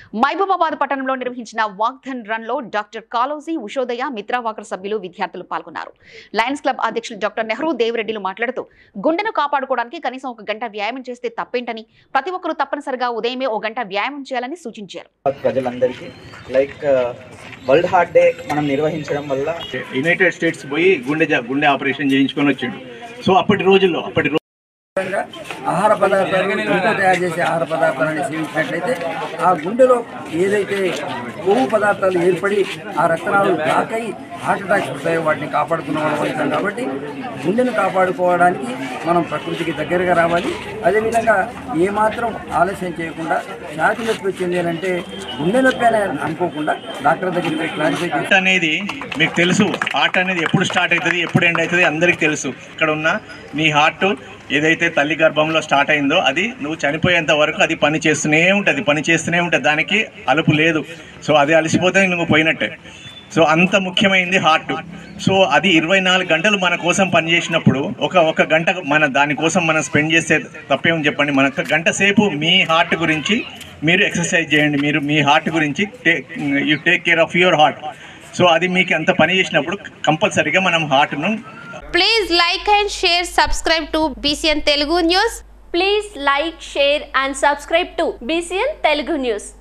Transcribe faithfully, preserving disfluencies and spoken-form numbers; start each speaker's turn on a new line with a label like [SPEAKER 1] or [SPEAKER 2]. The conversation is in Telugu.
[SPEAKER 1] మహబూబాబాద్ పట్టణంలో నిర్వహించిన వాక్థన్ రన్ లో డాక్టర్ కాలోజీ ఉషోదయ మిత్రవాకర్ సభ్యులు విద్యార్థులు పాల్గొన్నారు. లయన్స్ క్లబ్ అధ్యక్షులు డాక్టర్ నెహ్రూ దేవిరెడ్డిలు మాట్లాడుతూ గుండెను కాపాడుకోవడానికి కనీసం ఒక గంట వ్యాయామం చేస్తే తప్పేంటని, ప్రతి ఒక్కరూ తప్పనిసరిగా ఉదయమే ఒక గంట వ్యాయామం చేయాలని సూచించారు.
[SPEAKER 2] ప్రజలందరికీ లైక్ వరల్డ్ హార్ట్ డే మనం నిర్వహించడం వల్ల
[SPEAKER 3] యునైటెడ్ స్టేట్స్ పోయి గుండె గుండె ఆపరేషన్ చేయించుకొని వచ్చాడు. సో అప్పటి రోజుల్లో అప్పటి
[SPEAKER 4] ఆహార పదార్థాలు ఇంట్లో తయారు చేసే ఆహార పదార్థాలను సేవించినట్లయితే ఆ గుండెలో ఏదైతే కొవ్వు పదార్థాలు ఏర్పడి ఆ రక్తనాళాలు బ్లాక్ అయ్యి హార్ట్ అటాక్స్ వస్తాయో వాటిని కాపాడుకున్న వాళ్ళం అవుతాం. కాబట్టి గుండెను కాపాడుకోవడానికి మనం ప్రకృతికి దగ్గరగా రావాలి. అదేవిధంగా ఏమాత్రం ఆలస్యం చేయకుండా ఛాతీ నొప్పి వచ్చింది అని అంటే గుండె నొప్పి అని అనుకోకుండా డాక్టర్ దగ్గరికి క్లారిఫై చేసి
[SPEAKER 3] అనేది మీకు తెలుసు. హార్ట్ అనేది ఎప్పుడు స్టార్ట్ అవుతుంది, ఎప్పుడు ఎండ్ అవుతుంది అందరికీ తెలుసు. ఇక్కడ ఉన్న నీ హార్ట్ ఏదైతే తల్లి గర్భంలో స్టార్ట్ అయిందో అది నువ్వు చనిపోయేంత వరకు అది పని చేస్తూనే ఉంటుంది పని చేస్తూనే ఉంటుంది దానికి అలుపు లేదు. సో అది అలసిపోతే నువ్వు పోయినట్టే. సో అంత ముఖ్యమైనది హార్ట్. సో అది ఇరవై నాలుగు గంటలు మన కోసం పనిచేసినప్పుడు ఒక ఒక గంట మన దానికోసం మనం స్పెండ్ చేస్తే తప్పేమని చెప్పండి. మన గంట సేపు మీ హార్ట్ గురించి మీరు ఎక్సర్సైజ్ చేయండి. మీరు మీ హార్ట్ గురించి take you take care of your heart. So అది మీకు అంత పని చేసినప్పుడు కంపల్సరీగా మనం హార్ట్ను.
[SPEAKER 5] Please like and share, subscribe to B C N Telugu News.
[SPEAKER 6] Please like, share and subscribe to B C N Telugu News.